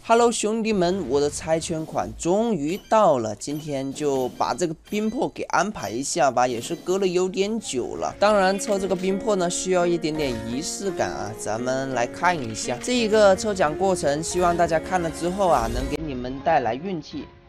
Hello，兄弟们，我的猜拳款终于到了，今天就把这个冰魄给安排一下吧，也是隔了有点久了。当然，抽这个冰魄呢，需要一点点仪式感啊，咱们来看一下这一个抽奖过程，希望大家看了之后啊，能给你们带来运气。